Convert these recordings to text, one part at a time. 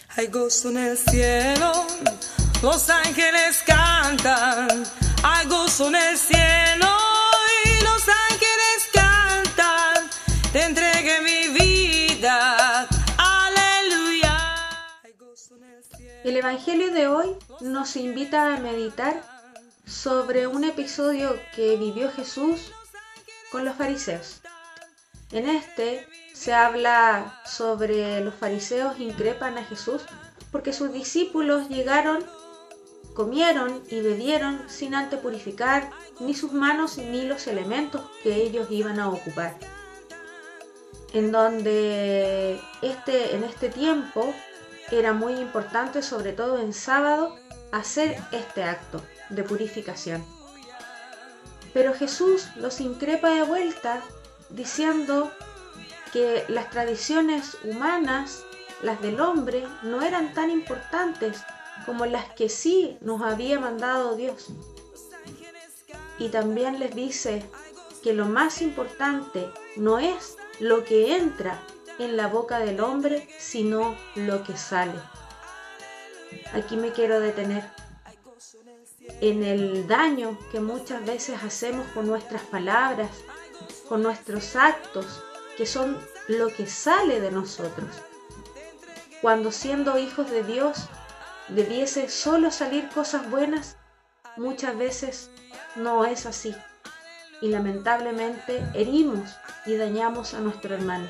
Hay gozo en el cielo, los ángeles cantan. Hay gozo en el cielo y los ángeles cantan. Te entregué mi vida, aleluya. El Evangelio de hoy nos invita a meditar sobre un episodio que vivió Jesús con los fariseos. En este se habla sobre los fariseos increpan a Jesús porque sus discípulos llegaron, comieron y bebieron sin antes purificar ni sus manos ni los elementos que ellos iban a ocupar. En donde en este tiempo era muy importante, sobre todo en sábado, hacer este acto de purificación. Pero Jesús los increpa de vuelta diciendo que las tradiciones humanas, las del hombre, no eran tan importantes como las que sí nos había mandado Dios. Y también les dice que lo más importante no es lo que entra en la boca del hombre, sino lo que sale. Aquí me quiero detener en el daño que muchas veces hacemos con nuestras palabras, con nuestros actos, que son lo que sale de nosotros. Cuando siendo hijos de Dios debiese solo salir cosas buenas, muchas veces no es así. Y lamentablemente herimos y dañamos a nuestro hermano.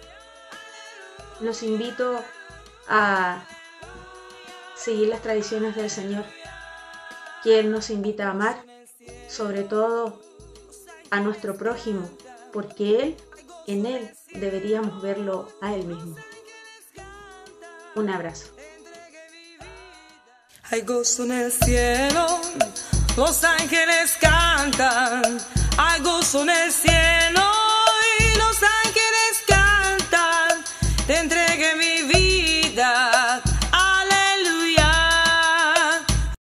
Los invito a seguir las tradiciones del Señor, que Él nos invita a amar, sobre todo a nuestro prójimo, porque en Él deberíamos verlo a Él mismo. Un abrazo. Hay gozo en el cielo, los ángeles cantan. Hay gozo en el cielo y los ángeles cantan. Te entregué mi